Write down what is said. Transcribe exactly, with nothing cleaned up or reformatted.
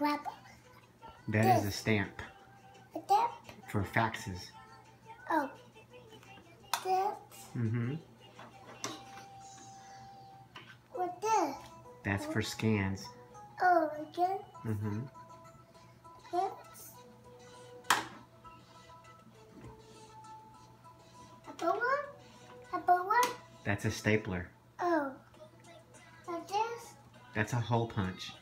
grab That this. is a stamp. A stamp? For faxes. Oh. This. Mm-hmm. What this? That's for scans. Oh, again? Mm-hmm. This. A bowler? A bowler? That's a stapler. Oh. Like this? That's a hole punch.